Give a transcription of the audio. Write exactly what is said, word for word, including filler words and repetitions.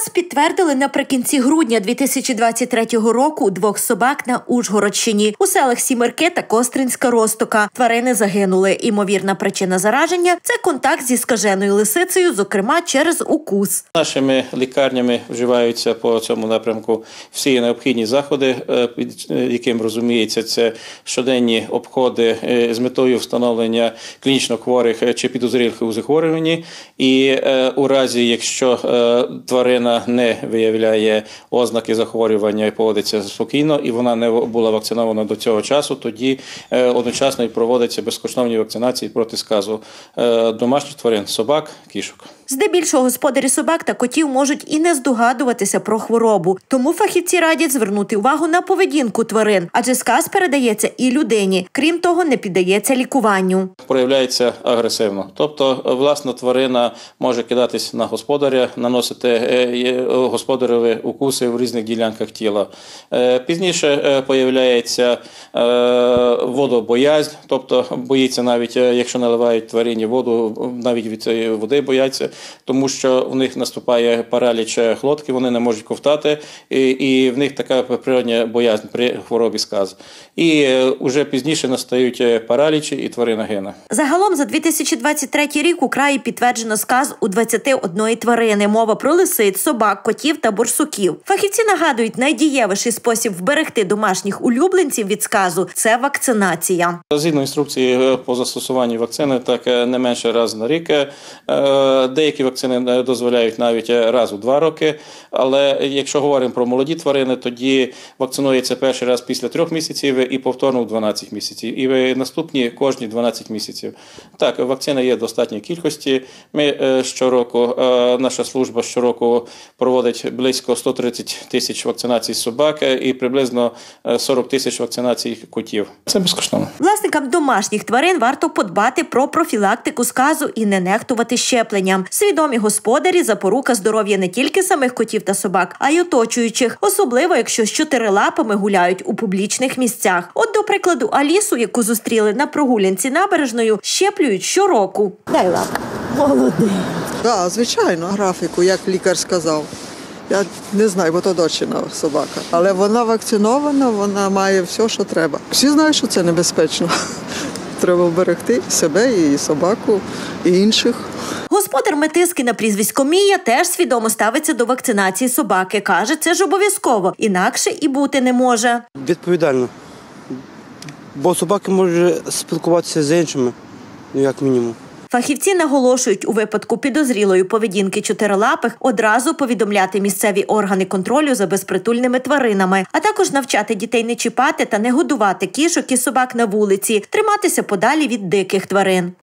Сказ підтвердили наприкінці грудня дві тисячі двадцять третього року у двох собак на Ужгородщині. У селах Сімерки та Костринська Розтока. Тварини загинули. Імовірна причина зараження – це контакт зі скаженою лисицею, зокрема через укус. Нашими лікарнями вживаються по цьому напрямку всі необхідні заходи, під яким розуміється, це щоденні обходи з метою встановлення клінічно хворих чи підозрілих у захворюванні. І у разі, якщо тварина не виявляє ознаки захворювання і поводиться спокійно, і вона не була вакцинована до цього часу, тоді одночасно і проводиться безкоштовні вакцинації проти сказу домашніх тварин – собак, кішок. Здебільшого господарі собак та котів можуть і не здогадуватися про хворобу. Тому фахівці радять звернути увагу на поведінку тварин, адже сказ передається і людині. Крім того, не піддається лікуванню. Проявляється агресивно. Тобто, власна тварина може кидатись на господаря, наносити господареві укуси в різних ділянках тіла. Пізніше появляється водобоязнь, тобто боїться навіть, якщо наливають тварині воду, навіть від цієї води бояться, тому що в них наступає параліч глотки, вони не можуть ковтати, і, і в них така природня боязнь при хворобі сказу. І вже пізніше настають паралічі і тварина гине. Загалом за дві тисячі двадцять третій рік у краї підтверджено сказ у двадцяти одної тварини. Мова про лисиць, собак, котів та борсуків. Фахівці нагадують, найдієвіший спосіб вберегти домашніх улюбленців від сказу – це вакцинація. Згідно інструкції по застосуванню вакцини, так не менше раз на рік. Деякі вакцини дозволяють навіть раз у два роки, але якщо говоримо про молоді тварини, тоді вакцинується перший раз після трьох місяців і повторно у дванадцять місяців. І наступні кожні дванадцять місяців. Так, вакцини є в достатній кількості. Ми щороку, наша служба щороку проводить близько ста тридцяти тисяч вакцинацій собак і приблизно сорок тисяч вакцинацій котів. Це безкоштовно. Власникам домашніх тварин варто подбати про профілактику сказу і не нехтувати щепленням. Свідомі господарі – запорука здоров'я не тільки самих котів та собак, а й оточуючих. Особливо, якщо з чотирилапами гуляють у публічних місцях. От, до прикладу, Алісу, яку зустріли на прогулянці набережною, щеплюють щороку. Дай лапку. Молодець. Так, звичайно, графіку, як лікар сказав. Я не знаю, бо то дочина собака. Але вона вакцинована, вона має все, що треба. Всі знають, що це небезпечно. Треба вберегти себе, і собаку, і інших. Господар метиски на прізвисько Мія теж свідомо ставиться до вакцинації собаки. Каже, це ж обов'язково, інакше і бути не може. Відповідально. Бо собаки можуть спілкуватися з іншими, ну як мінімум. Фахівці наголошують, у випадку підозрілої поведінки чотирилапих одразу повідомляти місцеві органи контролю за безпритульними тваринами, а також навчати дітей не чіпати та не годувати кішок і собак на вулиці, триматися подалі від диких тварин.